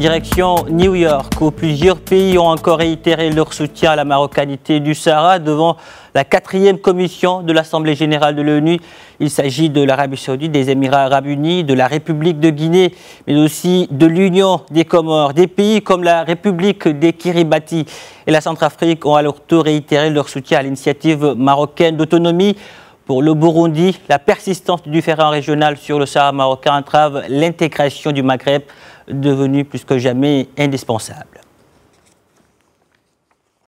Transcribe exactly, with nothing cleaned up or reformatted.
direction New York, où plusieurs pays ont encore réitéré leur soutien à la marocanité du Sahara devant la quatrième commission de l'Assemblée générale de l'ONU. Il s'agit de l'Arabie saoudite, des Émirats arabes unis, de la République de Guinée, mais aussi de l'Union des Comores. Des pays comme la République des Kiribati et la Centrafrique ont à leur tour réitéré leur soutien à l'initiative marocaine d'autonomie. Pour le Burundi, la persistance du différend régional sur le Sahara marocain entrave l'intégration du Maghreb, devenu plus que jamais indispensable.